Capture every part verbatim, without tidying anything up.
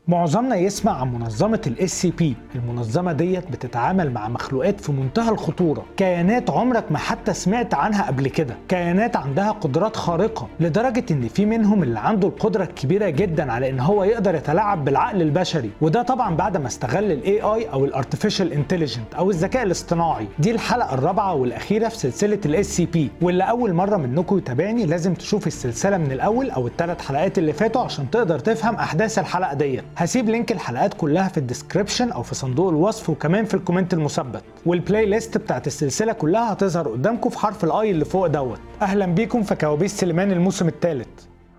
معظمنا يسمع عن منظمة ال إس سي بي. المنظمة ديت بتتعامل مع مخلوقات في منتهى الخطورة، كيانات عمرك ما حتى سمعت عنها قبل كده، كيانات عندها قدرات خارقة لدرجة ان في منهم اللي عنده القدرة الكبيرة جدا على ان هو يقدر يتلاعب بالعقل البشري، وده طبعا بعد ما استغل ال إيه آي او ال Artificial Intelligence او الذكاء الاصطناعي. دي الحلقة الرابعة والاخيرة في سلسلة ال إس سي بي، واللي اول مرة منكم يتابعني لازم تشوف السلسلة من الاول او الثلاث حلقات اللي فاتوا عشان تقدر تفهم احداث الحلقة ديت. هسيب لينك الحلقات كلها في الديسكريبشن او في صندوق الوصف وكمان في الكومنت المثبت، والبلاي ليست بتاعت السلسله كلها هتظهر قدامكم في حرف الاي اللي فوق دوت. اهلا بيكم في كوابيس سليمان الموسم الثالث.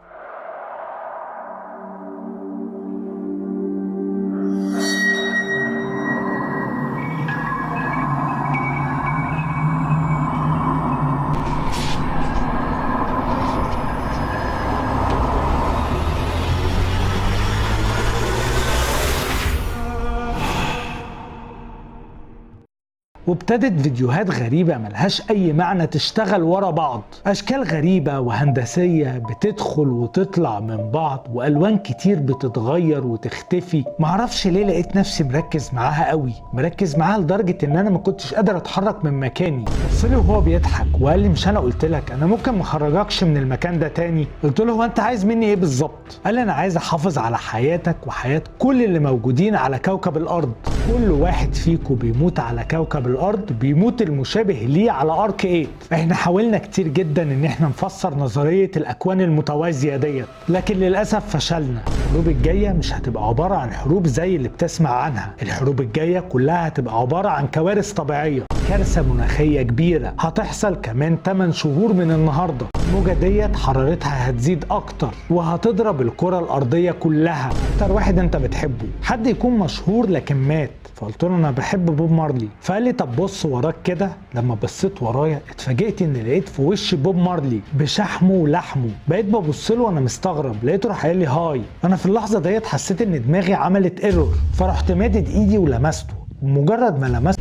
وابتدت فيديوهات غريبة ملهاش أي معنى تشتغل ورا بعض، أشكال غريبة وهندسية بتدخل وتطلع من بعض، وألوان كتير بتتغير وتختفي. معرفش ليه لقيت نفسي مركز معاها قوي، مركز معاها لدرجة إن أنا ما كنتش قادر أتحرك من مكاني. بصلي وهو بيضحك وقال لي مش أنا قلت لك أنا ممكن ما أخرجكش من المكان ده تاني؟ قلت له هو أنت عايز مني إيه بالظبط؟ قال لي أنا عايز أحافظ على حياتك وحياة كل اللي موجودين على كوكب الأرض. كل واحد فيكم بيموت على كوكب الأرض الارض بيموت المشابه ليه على ارك ثمانية. احنا حاولنا كتير جدا ان احنا نفسر نظريه الاكوان المتوازيه ديت، لكن للاسف فشلنا. الحروب الجايه مش هتبقى عباره عن حروب زي اللي بتسمع عنها، الحروب الجايه كلها هتبقى عباره عن كوارث طبيعيه، كارثه مناخيه كبيره هتحصل كمان ثمانية شهور من النهارده. الموجه ديت حرارتها هتزيد اكتر وهتضرب الكره الارضيه كلها. اكتر واحد انت بتحبه حد يكون مشهور لكن مات، فقلت له انا بحب بوب مارلي. فقال لي طب بص وراك كده. لما بصيت ورايا اتفاجئت ان لقيت في وش بوب مارلي بشحمه ولحمه. بقيت ببص له وانا مستغرب، لقيته راح قال لي هاي. انا في اللحظه ديت حسيت ان دماغي عملت ايرور، فرحت مادد ايدي ولمسته. مجرد ما لمسته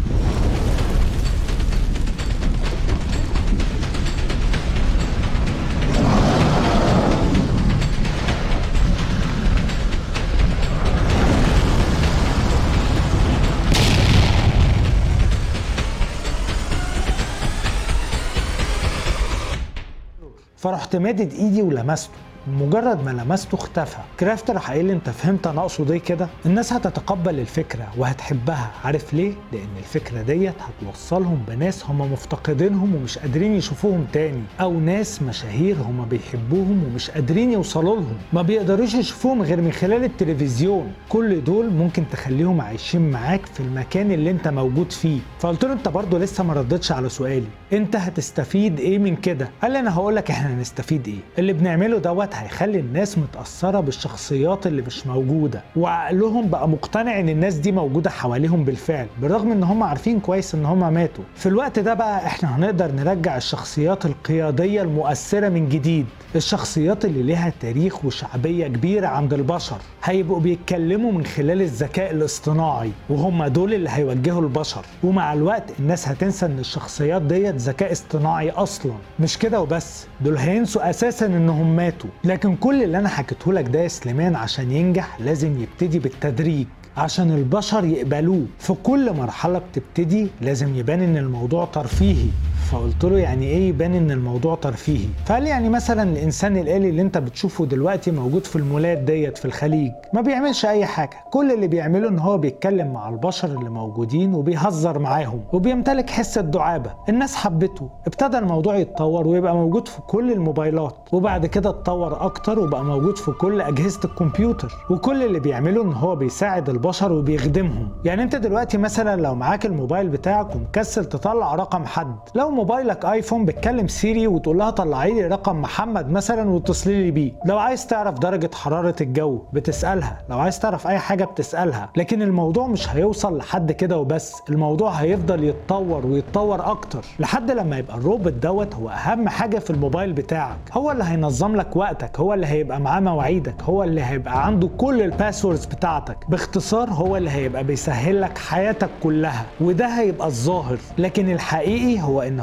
فرحت مادد ايدي ولمسته. مجرد ما لمسته اختفى. كرافت راح قايل لي انت فهمت انا اقصد ايه كده؟ الناس هتتقبل الفكره وهتحبها. عارف ليه؟ لان الفكره ديت هتوصلهم بناس هم مفتقدينهم ومش قادرين يشوفوهم تاني، او ناس مشاهير هم بيحبوهم ومش قادرين يوصلوا لهم، ما بيقدروش يشوفوهم غير من خلال التلفزيون. كل دول ممكن تخليهم عايشين معاك في المكان اللي انت موجود فيه. فقلت له انت برضه لسه ما ردتش على سؤالي، انت هتستفيد ايه من كده؟ قال لي انا هقول لك احنا هنستفيد ايه. اللي بنعمله دوت هيخلي الناس متأثرة بالشخصيات اللي مش موجودة، وعقلهم بقى مقتنع ان الناس دي موجودة حواليهم بالفعل، بالرغم ان هم عارفين كويس ان هم ماتوا. في الوقت ده بقى احنا هنقدر نرجع الشخصيات القيادية المؤثرة من جديد، الشخصيات اللي ليها تاريخ وشعبية كبيرة عند البشر. هيبقوا بيتكلموا من خلال الذكاء الاصطناعي، وهم دول اللي هيوجهوا البشر. ومع الوقت الناس هتنسى ان الشخصيات ديت ذكاء اصطناعي اصلا. مش كده وبس، دول هينسوا اساسا انهم ماتوا. لكن كل اللي انا حكيته لك ده يا سليمان عشان ينجح لازم يبتدي بالتدريج، عشان البشر يقبلوه. في كل مرحلة بتبتدي لازم يبان ان الموضوع ترفيهي. فقلت له يعني ايه يبان ان الموضوع ترفيهي؟ فقال لي يعني مثلا الانسان الآلي اللي انت بتشوفه دلوقتي موجود في المولات ديت في الخليج ما بيعملش اي حاجة، كل اللي بيعمله ان هو بيتكلم مع البشر اللي موجودين وبيهزر معاهم وبيمتلك حس الدعابة. الناس حبته، ابتدى الموضوع يتطور ويبقى موجود في كل الموبايلات، وبعد كده اتطور اكتر وبقى موجود في كل اجهزة الكمبيوتر، وكل اللي بيعمله ان هو بيساعد البشر وبيخدمهم. يعني انت دلوقتي مثلا لو معاك الموبايل بتاعك ومكسل تطلع رقم حد، لو موبايلك ايفون بتكلم سيري وتقول لها طلعي لي رقم محمد مثلا وتصلي لي بيه. لو عايز تعرف درجة حرارة الجو بتسألها، لو عايز تعرف اي حاجة بتسألها. لكن الموضوع مش هيوصل لحد كده وبس، الموضوع هيفضل يتطور ويتطور اكتر لحد لما يبقى الروبوت دوت هو اهم حاجة في الموبايل بتاعك، هو اللي هينظم لك وقتك، هو اللي هيبقى معاه مواعيدك، هو اللي هيبقى عنده كل الباسوردز بتاعتك. باختصار هو اللي هيبقى بيسهل لك حياتك كلها، وده هيبقى الظاهر. لكن الحقيقي هو ان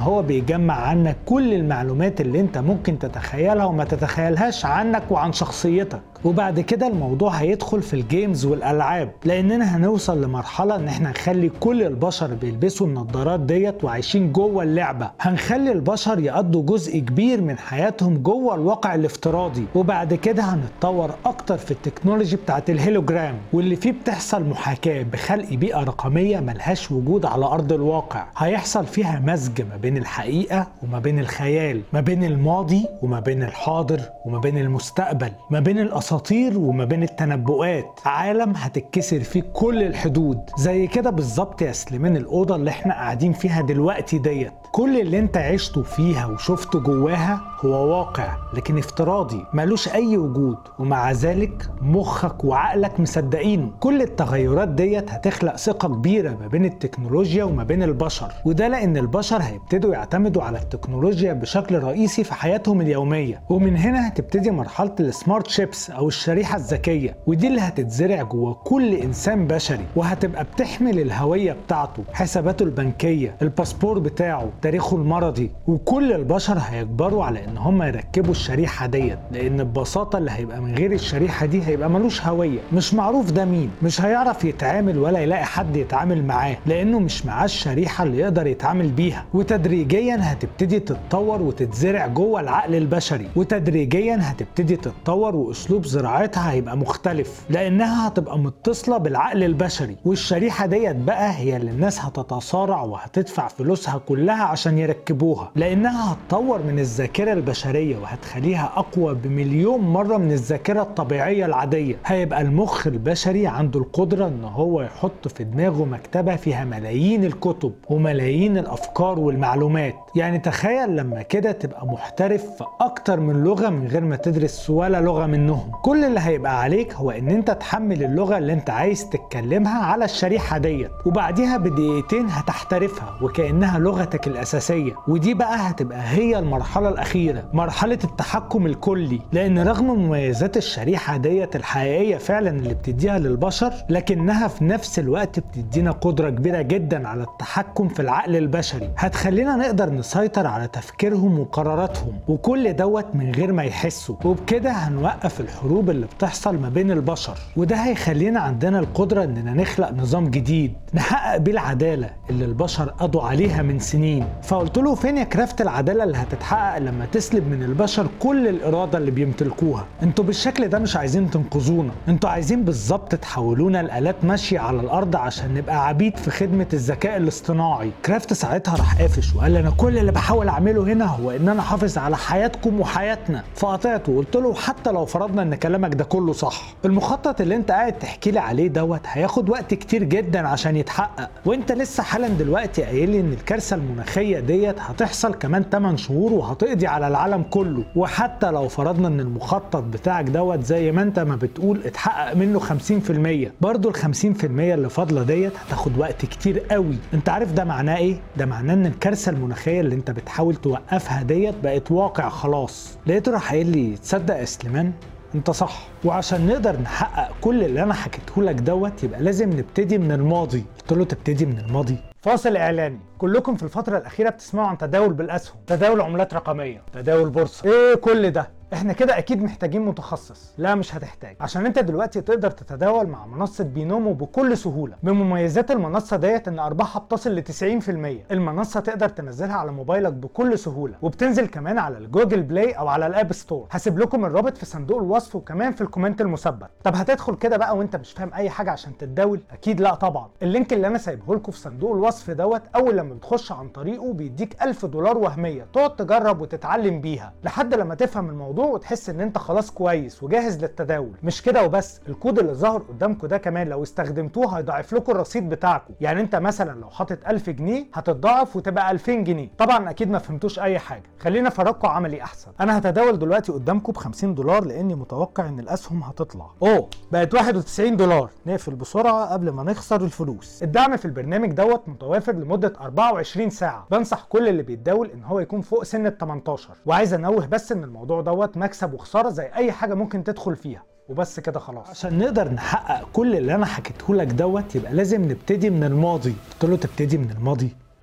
هو بيجمع عنك كل المعلومات اللي انت ممكن تتخيلها وما تتخيلهاش عنك وعن شخصيتك. وبعد كده الموضوع هيدخل في الجيمز والألعاب، لأننا هنوصل لمرحلة ان احنا نخلي كل البشر بيلبسوا النظارات ديت وعايشين جوه اللعبة. هنخلي البشر يقضوا جزء كبير من حياتهم جوه الواقع الافتراضي. وبعد كده هنتطور اكتر في التكنولوجي بتاعت الهيلوجرام، واللي فيه بتحصل محاكاة بخلق بيئة رقمية ملهاش وجود على أرض الواقع. هيحصل فيها مزج ما بين الحقيقة وما بين الخيال، ما بين الماضي وما بين الحاضر وما بين المستقبل، ما بين الأساطير وما بين التنبؤات. عالم هتتكسر فيه كل الحدود. زي كده بالظبط يا سليمان الأوضة اللي احنا قاعدين فيها دلوقتي ديت، كل اللي انت عشته فيها وشفته جواها هو واقع لكن افتراضي مالوش اي وجود، ومع ذلك مخك وعقلك مصدقينه. كل التغيرات ديت هتخلق ثقة كبيرة ما بين التكنولوجيا وما بين البشر، وده لان البشر هيبتدوا يعتمدوا على التكنولوجيا بشكل رئيسي في حياتهم اليومية. ومن هنا هتبتدي مرحلة السمارت شيبس او الشريحة الذكية، ودي اللي هتتزرع جوه كل انسان بشري، وهتبقى بتحمل الهوية بتاعته، حساباته البنكية، الباسبور بتاعه، تاريخه المرضي. وكل البشر هيكبروا على ان هم يركبوا الشريحة ديت، لان ببساطة اللي هيبقى من غير الشريحة دي هيبقى ملوش هوية، مش معروف ده مين، مش هيعرف يتعامل ولا يلاقي حد يتعامل معاه، لانه مش معاه الشريحة اللي يقدر يتعامل بيها. وتدريجيا هتبتدي تتطور وتتزرع جوه العقل البشري، وتدريجيا هتبتدي تتطور واسلوب زراعتها هيبقى مختلف، لانها هتبقى متصلة بالعقل البشري. والشريحة ديت بقى هي اللي الناس هتتصارع وهتدفع فلوسها كلها عشان يركبوها، لانها هتطور من الذاكرة البشرية وهتخليها اقوى بمليون مرة من الذاكرة الطبيعية العادية. هيبقى المخ البشري عنده القدرة ان هو يحط في دماغه مكتبة فيها ملايين الكتب وملايين الافكار والمعلومات. يعني تخيل لما كده تبقى محترف في اكتر من لغة من غير ما تدرس ولا لغة منهم. كل اللي هيبقى عليك هو ان انت تحمل اللغة اللي انت عايز تتكلمها على الشريحة ديت، وبعديها بدقيقتين هتحترفها وكأنها لغتك الاساسية. ودي بقى هتبقى هي المرحلة الاخيرة، مرحلة التحكم الكلي. لان رغم مميزات الشريحة ديت الحقيقية فعلا اللي بتديها للبشر، لكنها في نفس الوقت بتدينا قدرة كبيرة جدا على التحكم في العقل البشري، هتخلينا نقدر نسيطر على تفكيرهم وقراراتهم، وكل دوت من غير ما يحسوا. وبكده هنوقف الحروب اللي بتحصل ما بين البشر، وده هيخلينا عندنا القدرة اننا نخلق نظام جديد نحقق بيه العدالة اللي البشر قضوا عليها من سنين. فقلت له فين يا كرافت العدالة اللي هتتحقق لما تسلب من البشر كل الإرادة اللي بيمتلكوها؟ انتوا بالشكل ده مش عايزين تنقذونا، انتوا عايزين بالظبط تحولونا لآلات ماشية على الأرض عشان نبقى عبيد في خدمة الذكاء الاصطناعي. كرافت ساعتها راح قافش وقال لي انا كل اللي بحاول اعمله هنا هو ان انا احافظ على حياتكم وحياتنا. فقطعته وقلت له حتى لو فرضنا ان كلامك ده كله صح، المخطط اللي انت قاعد تحكي لي عليه دوت هياخد وقت كتير جدا عشان يتحقق، وانت لسه حالا دلوقتي قايل لي ان الكارثة المناخية ديت هتحصل كمان ثمانية شهور وهتقضي على العالم كله. وحتى لو فرضنا ان المخطط بتاعك دوت زي ما انت ما بتقول اتحقق منه خمسين في المية، برضو ال خمسين في المية اللي فاضله ديت هتاخد وقت كتير قوي. انت عارف ده معناه ايه؟ ده معناه ان الكارثة المناخية اللي انت بتحاول توقفها ديت بقت واقع خلاص. لقيته راح قايل لي تصدق يا سليمان انت صح، وعشان نقدر نحقق كل اللي انا حكيته لك دوت يبقى لازم نبتدي من الماضي. قلت له تبتدي من الماضي؟ فاصل اعلاني. كلكم في الفترة الأخيرة بتسمعوا عن تداول بالأسهم، تداول عملات رقمية، تداول بورصة، ايه كل ده؟ احنا كده اكيد محتاجين متخصص. لا مش هتحتاج، عشان انت دلوقتي تقدر تتداول مع منصة بينومو بكل سهولة. من مميزات المنصة ديت ان ارباحها بتصل ل تسعين في المية. المنصة تقدر تنزلها على موبايلك بكل سهولة، وبتنزل كمان على الجوجل بلاي او على الاب ستور. هسيب لكم الرابط في صندوق الوصف وكمان في الكومنت المثبت. طب هتدخل كده بقى وانت مش فاهم اي حاجة عشان تتداول؟ اكيد لا طبعا. اللينك اللي انا سايبه لكم في صندوق الوصف دوت اول لما بتخش عن طريقه بيديك ألف دولار وهمية تقعد تجرب وتتعلم بيها لحد لما تفهم الموضوع وتحس ان انت خلاص كويس وجاهز للتداول. مش كده وبس، الكود اللي ظاهر قدامكم ده كمان لو استخدمتوه هيضاعف لكم الرصيد بتاعكم. يعني انت مثلا لو حاطط ألف جنيه هتتضاعف وتبقى ألفين جنيه. طبعا اكيد ما فهمتوش اي حاجه، خلينا افرجكم عملي احسن. انا هتداول دلوقتي قدامكم ب خمسين دولار لاني متوقع ان الاسهم هتطلع. اوه بقت واحد وتسعين دولار. نقفل بسرعه قبل ما نخسر الفلوس. الدعم في البرنامج دوت متوافر لمده أربعة وعشرين ساعه. بنصح كل اللي بيتداول ان هو يكون فوق سن ال تمنتاشر. وعايز انوه بس ان الموضوع دوت مكسب وخساره زي اي حاجه ممكن تدخل فيها، وبس كده خلاص. عشان نقدر نحقق كل اللي انا حكيته لك دوت يبقى لازم نبتدي من الماضي. قلت له تبتدي من الماضي؟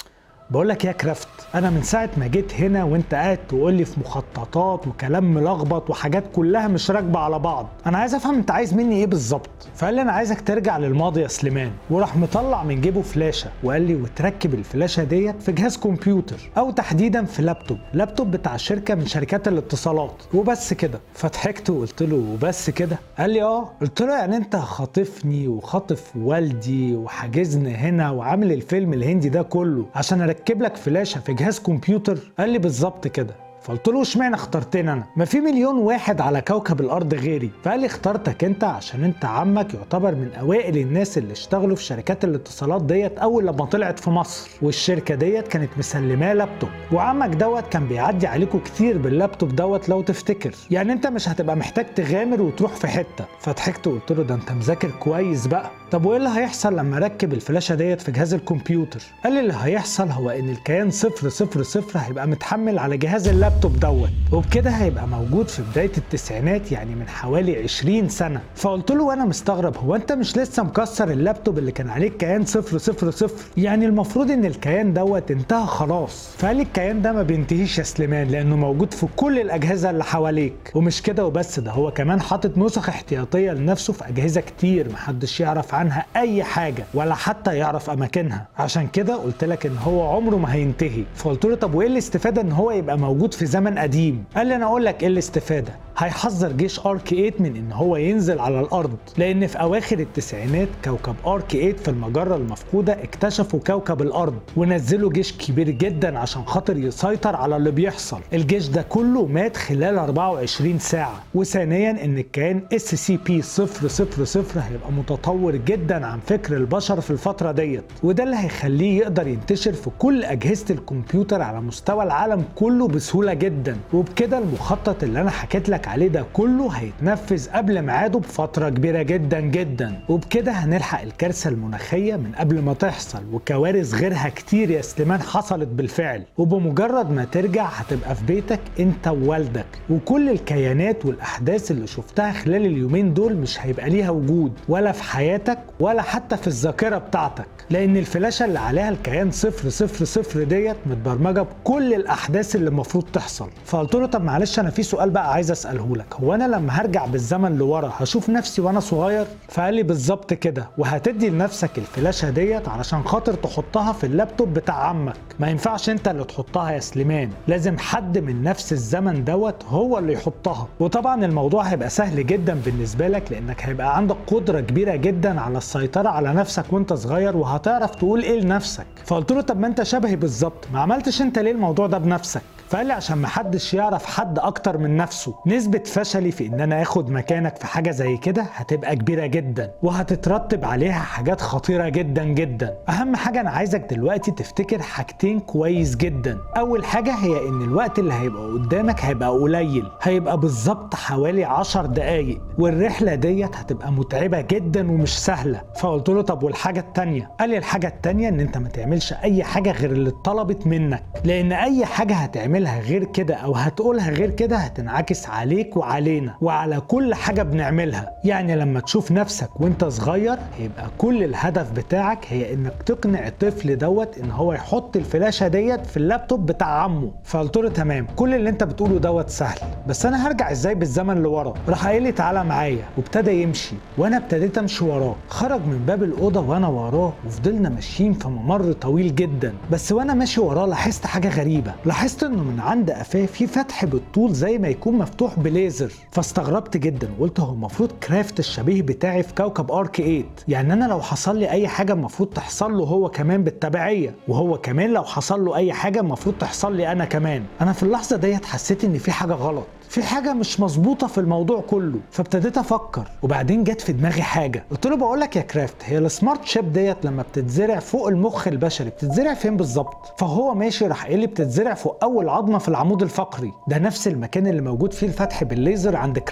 بقول لك يا كرافت، انا من ساعه ما جيت هنا وانت قاعد تقول لي في مخططات وكلام ملخبط وحاجات كلها مش راكبه على بعض، انا عايز افهم انت عايز مني ايه بالظبط. فقال لي انا عايزك ترجع للماضي يا سليمان، وراح مطلع من جيبه فلاشه وقال لي وتركب الفلاشه ديت في جهاز كمبيوتر او تحديدا في لابتوب لابتوب بتاع شركه من شركات الاتصالات وبس كده. فضحكت وقلت له وبس كده؟ قال لي اه. قلت له يعني انت خاطفني وخاطف والدي وحاجزني هنا وعامل الفيلم الهندي ده كله عشان اركب لك فلاشه في جهاز كمبيوتر؟ قال لي بالظبط كده. فقلت له اشمعنى اخترتني انا؟ ما في مليون واحد على كوكب الارض غيري. فقال لي اخترتك انت عشان انت عمك يعتبر من اوائل الناس اللي اشتغلوا في شركات الاتصالات ديت اول لما طلعت في مصر، والشركه ديت كانت مسلماه لابتوب، وعمك دوت كان بيعدي عليكم كتير باللابتوب دوت لو تفتكر، يعني انت مش هتبقى محتاج تغامر وتروح في حته. فضحكت وقلت له ده انت مذاكر كويس بقى. طب وايه اللي هيحصل لما اركب الفلاشه ديت في جهاز الكمبيوتر؟ قال لي اللي هيحصل هو ان الكيان صفر صفر صفر هيبقى متحمل على جهاز اللابتوب دوت، وبكده هيبقى موجود في بدايه التسعينات، يعني من حوالي عشرين سنه. فقلت له وانا مستغرب هو انت مش لسه مكسر اللابتوب اللي كان عليه الكيان صفر صفر صفر؟ يعني المفروض ان الكيان دوت انتهى خلاص. فقال لي الكيان ده ما بينتهيش يا سليمان لانه موجود في كل الاجهزه اللي حواليك، ومش كده وبس، ده هو كمان حاطط نسخ احتياطيه لنفسه في اجهزه كتير محدش يعرف عنها اي حاجه ولا حتى يعرف اماكنها، عشان كده قلت لك ان هو عمره ما هينتهي. فقلت له طب وايه الاستفاده ان هو يبقى موجود في زمن قديم؟ قال لي انا اقول لك ايه الاستفاده، هيحذر جيش ارك ثمانية من ان هو ينزل على الارض، لان في اواخر التسعينات كوكب ارك ثمانية في المجره المفقوده اكتشفوا كوكب الارض ونزلوا جيش كبير جدا عشان خاطر يسيطر على اللي بيحصل. الجيش ده كله مات خلال أربعة وعشرين ساعه. وثانيا ان الكيان اس سي بي صفر صفر صفر هيبقى متطور جدا عن فكر البشر في الفتره ديت، وده اللي هيخليه يقدر ينتشر في كل اجهزه الكمبيوتر على مستوى العالم كله بسهوله جدا. وبكده المخطط اللي انا حكيت لك عليه ده كله هيتنفذ قبل ميعاده بفتره كبيره جدا جدا، وبكده هنلحق الكارثه المناخيه من قبل ما تحصل، وكوارث غيرها كتير يا سليمان حصلت بالفعل. وبمجرد ما ترجع هتبقى في بيتك انت ووالدك، وكل الكيانات والاحداث اللي شفتها خلال اليومين دول مش هيبقى ليها وجود ولا في حياتك ولا حتى في الذاكره بتاعتك، لان الفلاشه اللي عليها الكيان صفر صفر صفر ديت متبرمجه بكل الاحداث اللي المفروض تحصل. فقلت له طب معلش انا في سؤال بقى عايز اساله لك، هو انا لما هرجع بالزمن لورا هشوف نفسي وانا صغير؟ فقال لي بالظبط كده، وهتدي لنفسك الفلاشه ديت علشان خاطر تحطها في اللابتوب بتاع عمك. ما ينفعش انت اللي تحطها يا سليمان، لازم حد من نفس الزمن دوت هو اللي يحطها. وطبعا الموضوع هيبقى سهل جدا بالنسبه لك لانك هيبقى عندك قدره كبيره جدا على السيطره على نفسك وانت صغير، وهتعرف تقول ايه لنفسك. فقلت له طب ما انت شبهي بالظبط، ما عملتش انت ليه الموضوع ده بنفسك؟ فقال لي عشان محدش يعرف حد اكتر من نفسه. نسبة فشلي في ان انا اخد مكانك في حاجة زي كده هتبقى كبيرة جدا، وهتترتب عليها حاجات خطيرة جدا جدا. اهم حاجة انا عايزك دلوقتي تفتكر حاجتين كويس جدا. اول حاجة هي ان الوقت اللي هيبقى قدامك هيبقى قليل، هيبقى بالظبط حوالي عشر دقايق، والرحلة ديت هتبقى متعبة جدا ومش سهلة. فقلت له طب والحاجة التانية؟ قال لي الحاجة التانية ان انت ما تعملش اي حاجة غير اللي اتطلبت منك، لان اي حاجة هتعملها غير كده او هتقولها غير كده هتنعكس عليك وعلينا وعلى كل حاجة بنعملها. يعني لما تشوف نفسك وانت صغير هيبقى كل الهدف بتاعك هي انك تقنع الطفل دوت ان هو يحط الفلاشة ديت في اللابتوب بتاع عمه. فقلت له تمام، كل اللي انت بتقوله دوت سهل، بس انا هرجع ازاي بالزمن لورا؟ راح قايل لي تعالى معايا، وابتدى يمشي وانا ابتديت امشي وراه. خرج من باب الاوضه وانا وراه، وفضلنا ماشيين في ممر طويل جدا. بس وانا ماشي وراه لاحظت حاجه غريبه، لاحظت انه من عند قفاه في فتح بالطول زي ما يكون مفتوح بليزر. فاستغربت جدا وقلت هو المفروض كرافت الشبيه بتاعي في كوكب ارك ثمانية، يعني انا لو حصل لي اي حاجه المفروض تحصل له هو كمان بالتبعيه، وهو كمان لو حصل له اي حاجه المفروض تحصل لي انا كمان. انا في اللحظه ديت حسيت ان في حاجه غلط، في حاجه مش مظبوطه في الموضوع كله. فابتديت افكر، وبعدين جت في دماغي حاجه. قلت له بقول لك يا كرافت، هي السمارت شيب ديت لما بتتزرع فوق المخ البشري بتتزرع فين بالظبط؟ فهو ماشي راح قال لي بتتزرع فوق اول عظمه في العمود الفقري، ده نفس المكان اللي موجود فيه الفتح بالليزر عند كرافت.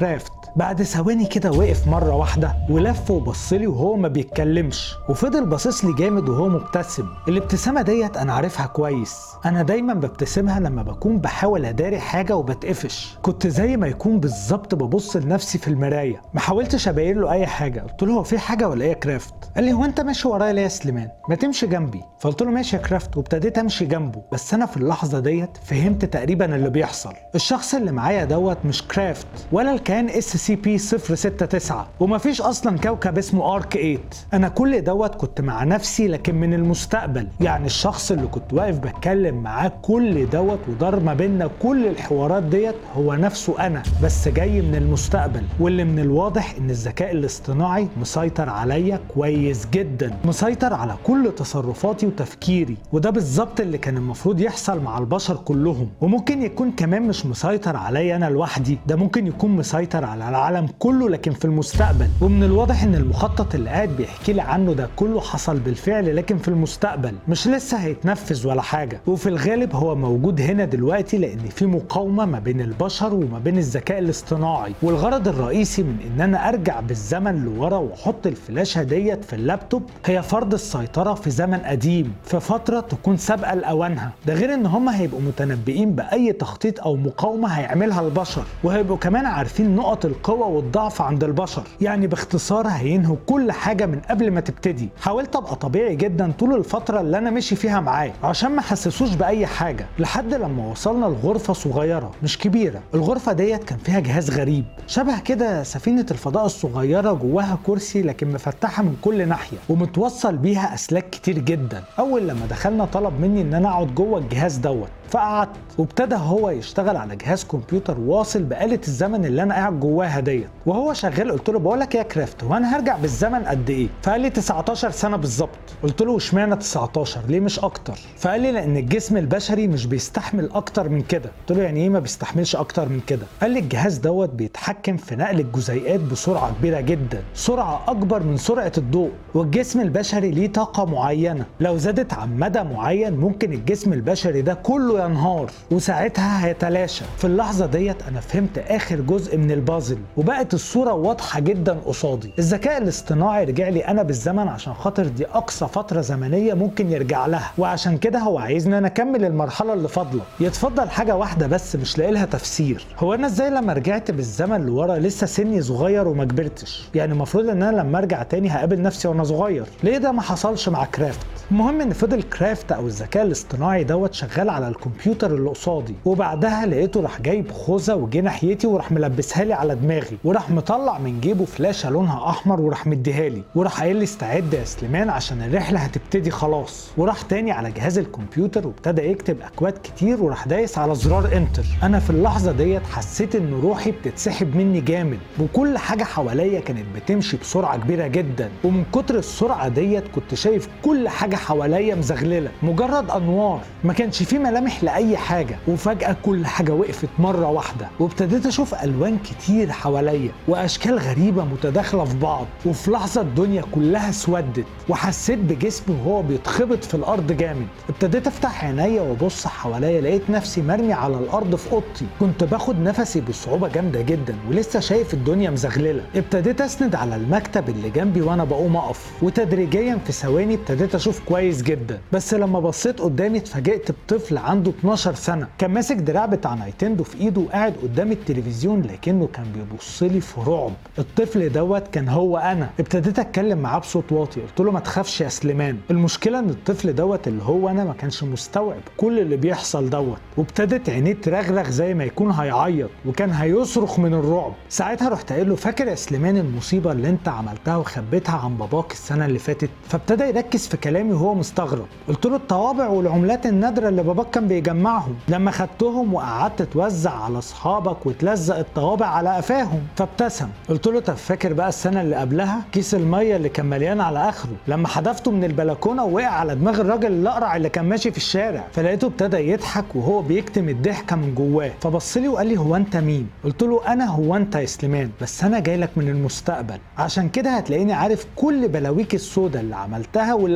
بعد ثواني كده وقف مره واحده ولف وبصلي وهو ما بيتكلمش، وفضل باصص لي جامد وهو مبتسم. الابتسامه ديت انا عارفها كويس، انا دايما ببتسمها لما بكون بحاول اداري حاجه وبتقفش. كنت زي ما يكون بالظبط ببص لنفسي في المرايه، ما حاولتش ابين له اي حاجه. قلت له هو في حاجه ولا ايه يا كرافت؟ قال لي هو انت ماشي ورايا ليه يا سليمان؟ ما تمشي جنبي. فقلت له ماشي يا كرافت، وابتديت امشي جنبه. بس انا في اللحظه ديت فهمت تقريبا اللي بيحصل. الشخص اللي معايا دوت مش كرافت ولا الكيان اس سي بي صفر ستة تسعة، ومفيش اصلا كوكب اسمه ارك تمانية. انا كل دوت كنت مع نفسي لكن من المستقبل. يعني الشخص اللي كنت واقف بتكلم معاه كل دوت ودار ما بيننا كل الحوارات ديت هو نفسه انا، بس جاي من المستقبل. واللي من الواضح ان الذكاء الاصطناعي مسيطر عليا كويس جدا، مسيطر على كل تصرفاتي وتفكيري. وده بالظبط اللي كان المفروض يحصل مع البشر كلهم. وممكن يكون كمان مش مسيطر عليا انا لوحدي، ده ممكن يكون مسيطر على العالم كله لكن في المستقبل. ومن الواضح ان المخطط اللي قاعد بيحكي لي عنه ده كله حصل بالفعل لكن في المستقبل، مش لسه هيتنفذ ولا حاجه. وفي الغالب هو موجود هنا دلوقتي لان في مقاومه ما بين البشر وما بين الذكاء الاصطناعي. والغرض الرئيسي من ان انا ارجع بالزمن لورا واحط الفلاشه ديت في اللابتوب هي فرض السيطره في زمن قديم، في فتره تكون سابقه لاوانها. ده غير ان هم هيبقوا متنبئين باي تخطيط او مقاومه هيعملها البشر، وهيبقوا كمان عارفين نقط القوه والضعف عند البشر. يعني باختصار هينهوا كل حاجه من قبل ما تبتدي. حاولت ابقى طبيعي جدا طول الفتره اللي انا ماشي فيها معاه عشان ما حسسوش باي حاجه، لحد لما وصلنا لغرفه صغيره مش كبيره. الغرفه ديت كان فيها جهاز غريب شبه كده سفينه الفضاء الصغيره، جواها كرسي لكن مفتحه من كل ناحيه ومتوصل بيها اسلاك كتير جدا. اول لما دخلنا طلب مني ان انا اقعد جوه الجهاز دوت، فقعدت وابتدى هو يشتغل على جهاز كمبيوتر واصل بآلة الزمن اللي انا قاعد جواها ديت. وهو شغال قلت له بقول لك يا كرافت، هو انا هرجع بالزمن قد ايه؟ فقال لي تسعتاشر سنه بالظبط. قلت له اشمعنى تسعتاشر؟ ليه مش اكتر؟ فقال لي لان الجسم البشري مش بيستحمل اكتر من كده. قلت له يعني ايه ما بيستحملش اكتر من كده؟ قال لي الجهاز دوت بيتحكم في نقل الجزيئات بسرعه كبيره جدا، سرعه اكبر من سرعه الضوء. والجسم البشري ليه طاقه معينه، لو زادت عن مدى معين ممكن الجسم البشري ده كله ينهار وساعتها هيتلاشى. في اللحظه ديت انا فهمت اخر جزء من البازل وبقت الصوره واضحه جدا قصادي. الذكاء الاصطناعي رجع لي انا بالزمن عشان خاطر دي اقصى فتره زمنيه ممكن يرجع لها، وعشان كده هو عايزني انا اكمل المرحله اللي فاضله. يتفضل حاجه واحده بس مش لاقي لها تفسير، هو انا ازاي لما رجعت بالزمن لورا لسه سني صغير وما كبرتش؟ يعني المفروض ان انا لما ارجع تاني هقابل نفسي وانا صغير. ليه ده ما حصلش مع كرافت؟ المهم ان فضل كرافت او الذكاء الاصطناعي دوت شغال على الكمبيوتر اللي قصادي، وبعدها لقيته راح جايب خوذه وجه ناحيتي وراح ملبسها لي على دماغي، وراح مطلع من جيبه فلاشه لونها احمر وراح مديها لي، وراح قايل لي استعد يا سليمان عشان الرحله هتبتدي خلاص. وراح تاني على جهاز الكمبيوتر وابتدى يكتب اكواد كتير وراح دايس على زرار انتر. انا في اللحظه ديت حسيت ان روحي بتتسحب مني جامد، وكل حاجه حواليا كانت بتمشي بسرعه كبيره جدا، ومن كتر السرعه ديت كنت شايف كل حاجه حواليا مزغلله، مجرد انوار، ما كانش فيه ملامح لاي حاجه. وفجاه كل حاجه وقفت مره واحده، وابتديت اشوف الوان كتير حواليا واشكال غريبه متداخله في بعض. وفي لحظه الدنيا كلها اسودت، وحسيت بجسمي وهو بيتخبط في الارض جامد. ابتديت افتح عينيا وابص حواليا، لقيت نفسي مرمي على الارض في اوضتي. كنت باخد نفسي بصعوبه جامده جدا ولسه شايف الدنيا مزغلله. ابتديت اسند على المكتب اللي جنبي وانا بقوم اقف، وتدريجيا في ثواني ابتديت اشوف كويس جدا. بس لما بصيت قدامي اتفاجئت بطفل عنده اتناشر سنه، كان ماسك دراع بتاع نايتندو في ايده وقاعد قدام التلفزيون لكنه كان بيبص لي في رعب. الطفل دوت كان هو انا. ابتديت اتكلم معاه بصوت واطي، قلت له ما تخافش يا سليمان. المشكله ان الطفل دوت اللي هو انا ما كانش مستوعب كل اللي بيحصل دوت، وابتدت عينيه ترغرغ زي ما يكون هيعيط وكان هيصرخ من الرعب. ساعتها رحت قايل له فاكر يا سليمان المصيبه اللي انت عملتها وخبيتها عن باباك السنه اللي فاتت؟ فابتدى يركز في كلامي وهو مستغرب. قلت له الطوابع والعملات النادره اللي باباك كان بيجمعهم، لما خدتهم وقعدت توزع على اصحابك وتلزق الطوابع على قفاهم. فابتسم. قلت له طب فاكر بقى السنه اللي قبلها كيس الميه اللي كان مليان على اخره لما حدفته من البلكونه ووقع على دماغ الراجل الاقرع اللي كان ماشي في الشارع؟ فلقيته ابتدى يضحك وهو بيكتم الضحكه من جواه. فبص لي وقال لي هو انت مين؟ قلت له انا هو انت يا سليمان، بس انا جاي لك من المستقبل، عشان كده هتلاقيني عارف كل بلاويك السودا اللي عملتها واللي هتعملها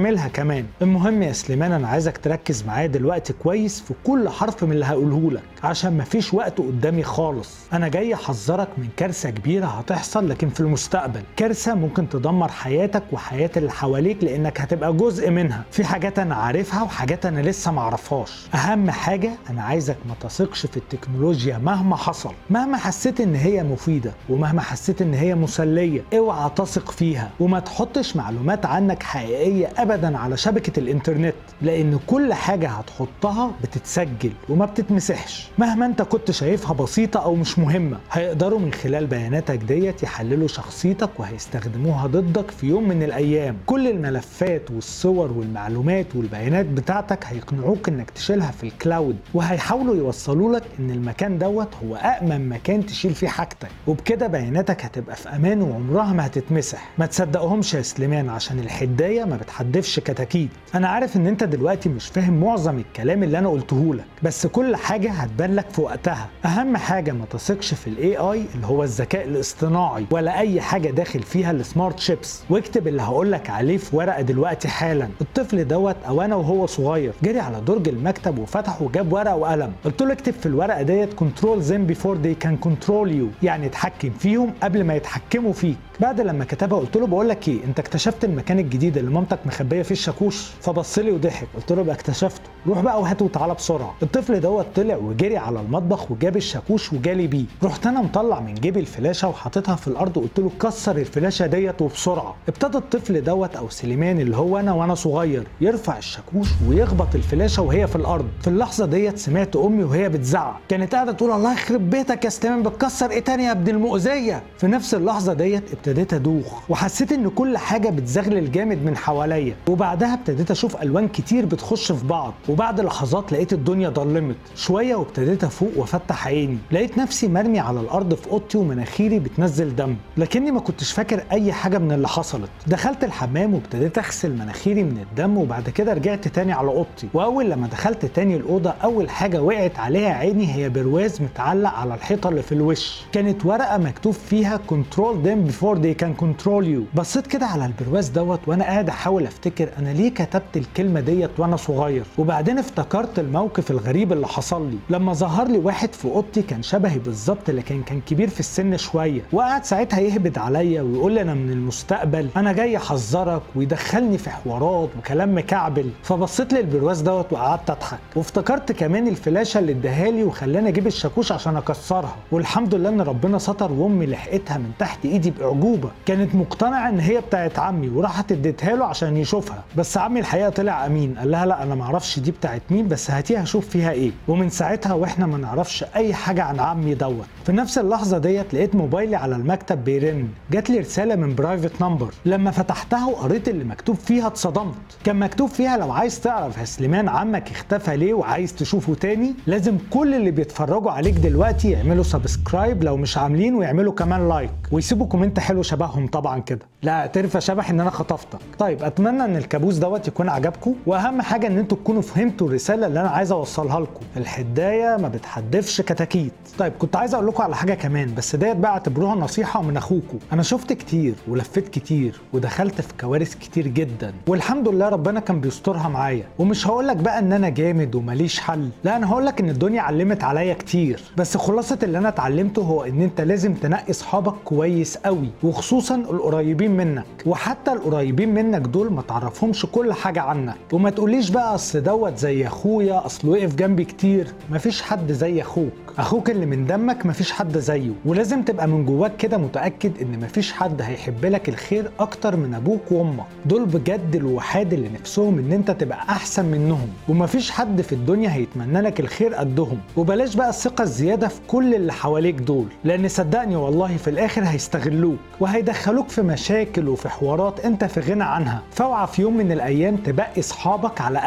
وتعملها كمان. المهم يا سليمان انا عايزك تركز معايا دلوقتي كويس في كل حرف من اللي هقوله لك عشان مفيش وقت قدامي خالص. انا جاي احذرك من كارثه كبيره هتحصل لكن في المستقبل، كارثه ممكن تدمر حياتك وحياه اللي حواليك لانك هتبقى جزء منها. في حاجات انا عارفها وحاجات انا لسه معرفهاش. اهم حاجه انا عايزك ما تثقش في التكنولوجيا مهما حصل، مهما حسيت ان هي مفيده ومهما حسيت ان هي مسليه اوعى تثق فيها، وما تحطش معلومات عنك حقيقيه ابدا على شبكه الانترنت لان كل حاجه هتحطها بتتسجل وما بتتمسحش. مهما انت كنت شايفها بسيطه او مش مهمه هيقدروا من خلال بياناتك ديت يحللوا شخصيتك وهيستخدموها ضدك في يوم من الايام. كل الملفات والصور والمعلومات والبيانات بتاعتك هيقنعوك انك تشيلها في الكلاود، وهيحاولوا يوصلوا لك ان المكان دوت هو أأمن مكان تشيل فيه حاجتك، وبكده بياناتك هتبقى في امان وعمرها ما هتتمسح. ما تصدقهمش يا سليمان عشان الحدايه ما بتحدفش كتاكيت. انا عارف ان انت دلوقتي مش فاهم معظم الكلام اللي انا قلته لك، بس كل حاجه هتبان لك في وقتها. اهم حاجه ما تثقش في الاي اي اللي هو الذكاء الاصطناعي ولا اي حاجه داخل فيها السمارت شيبس، واكتب اللي هقول لك عليه في ورقه دلوقتي حالا. الطفل دوت او انا وهو صغير جري على درج المكتب وفتح وجاب ورقه وقلم، قلت له اكتب في الورقه ديت كنترول them before they can control you، يعني اتحكم فيهم قبل ما يتحكموا فيك. بعد لما كتبها قلت له بقول لك ايه، انت اكتشفت المكان الجديد اللي مامتك مخبيه فيه الشاكوش؟ فبص لي وضحك. قلت له بقى اكتشفته، روح بقى وهاته وتعالى بسرعه. الطفل دوت طلع وجري على المطبخ وجاب الشاكوش وجالي بيه. رحت انا مطلع من جيبي الفلاشه وحاططها في الارض وقلت له كسر الفلاشه ديت وبسرعه. ابتدى الطفل دوت او سليمان اللي هو انا وانا صغير يرفع الشاكوش ويخبط الفلاشه وهي في الارض. في اللحظه ديت سمعت امي وهي بتزعق، كانت قاعده تقول الله يخرب بيتك يا سليمان بتكسر ايه تاني يا ابن المؤذيه. في نفس اللحظه ديت ابتديت ادوخ وحسيت ان كل حاجه بتزغلل جامد من حواليا، وبعدها ابتديت اشوف الوان كتير بتخش في بعض، وبعد لحظات لقيت الدنيا ضلمت شويه وابتديت افوق وافتح عيني. لقيت نفسي مرمي على الارض في اوضتي ومناخيري بتنزل دم، لكني ما كنتش فاكر اي حاجه من اللي حصلت. دخلت الحمام وابتديت اغسل مناخيري من الدم، وبعد كده رجعت تاني على اوضتي. واول لما دخلت تاني الاوضه اول حاجه وقعت عليها عيني هي برواز متعلق على الحيطه اللي في الوش، كانت ورقه مكتوب فيها كنترول them before they can control you. بصيت كده على البرواز دوت وانا قاعد احاول افتكر انا ليه كتبت الكلمه ديت وانا صغير، وبعدين افتكرت الموقف الغريب اللي حصل لي لما ظهر لي واحد في اوضتي كان شبهي بالظبط لكن كان كبير في السن شويه، وقعد ساعتها يهبد عليا ويقول لي انا من المستقبل، انا جاي احذرك، ويدخلني في حوارات وكلام مكعبل. فبصيت للبرواز دوت وقعدت اضحك، وافتكرت كمان الفلاشه اللي اداها لي وخلاني اجيب الشاكوش عشان اكسرها، والحمد لله ان ربنا ستر وامي لحقتها من تحت ايدي باعجوبه. كانت مقتنعه ان هي بتاعت عمي وراحت اديتها له عشان يشوفها، بس عمي الحقيقه طلع امين، قال لها لا انا ما اعرفش دي بتاعت مين بس هاتيها اشوف فيها ايه. ومن ساعتها واحنا ما نعرفش اي حاجه عن عمي دوت. في نفس اللحظه ديت لقيت موبايلي على المكتب بيرن، جات لي رساله من برايفت نمبر. لما فتحتها وقريت اللي مكتوب فيها اتصدمت. كان مكتوب فيها لو عايز تعرف يا سليمان عمك اختفى ليه وعايز تشوفه تاني لازم كل اللي بيتفرجوا عليك دلوقتي يعملوا سبسكرايب لو مش عاملين، ويعملوا كمان لايك ويسيبوا كومنت حلو شبههم طبعا كده. لا اعترف يا شبح ان انا خطفتك. طيب اتمنى ان الكابوس دوت يكون عجبكم، واهم حاجه ان انتوا تكونوا فهمتوا الرساله اللي انا عايز اوصلها لكم. الحدايه ما بتحدفش كتاكيت. طيب كنت عايز اقول لكم على حاجه كمان بس ديت بقى اعتبروها نصيحه من اخوكم. انا شفت كتير ولفيت كتير ودخلت في كوارث كتير جدا، والحمد لله ربنا كان بيسترها معايا. ومش هقول لك بقى ان انا جامد وماليش حل، لا انا هقول لك ان الدنيا علمت عليا كتير، بس خلاصه اللي انا اتعلمته هو ان انت لازم تنقي اصحابك كويس قوي، وخصوصا القريبين منك. وحتى القريبين منك دول ما تعرفهمش كل حاجه عنك، وما تقوليش بقى اصل دوت زي اخويا، اصل وقف جنبي كتير. مفيش حد زي اخوك، اخوك اللي من دمك مفيش حد زيه. ولازم تبقى من جواك كده متاكد ان مفيش حد هيحب لك الخير اكتر من ابوك وامك. دول بجد الوحاد اللي نفسهم ان انت تبقى احسن منهم، ومفيش حد في الدنيا هيتمنى لك الخير قدهم. وبلاش بقى الثقه الزياده في كل اللي حواليك دول، لان صدقني والله في الاخر هيستغلوك وهيدخلوك في مشاكل وفي حوارات انت في غنى عنها. فاوعى في يوم من الايام تبقي اصحابك على اهلك،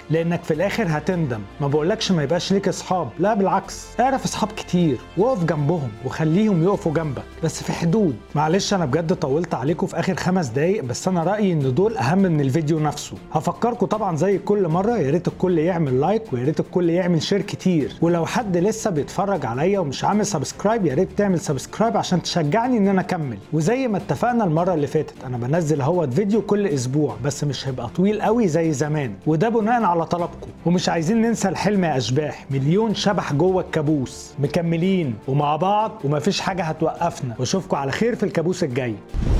لانك في الاخر هتندم. ما بقولكش ما يبقاش ليك اصحاب، لا بالعكس، اعرف اصحاب كتير وقف جنبهم وخليهم يقفوا جنبك بس في حدود. معلش انا بجد طولت عليكم في اخر خمس دقايق، بس انا رايي ان دول اهم من الفيديو نفسه. هفكركم طبعا زي كل مره، يا ريت الكل يعمل لايك ويا ريت الكل يعمل شير كتير، ولو حد لسه بيتفرج عليا ومش عامل سبسكرايب يا ريت تعمل سبسكرايب عشان تشجعني ان انا اكمل. وزي ما اتفقنا المره اللي فاتت انا بنزل اهوت فيديو كل اسبوع، بس مش هيبقى طويل قوي زي زمان، وده بناء على طلبكم. ومش عايزين ننسى الحلم يا اشباح، مليون شبح جوه الكابوس، مكملين ومع بعض ومفيش حاجه هتوقفنا، واشوفكم على خير في الكابوس الجاي.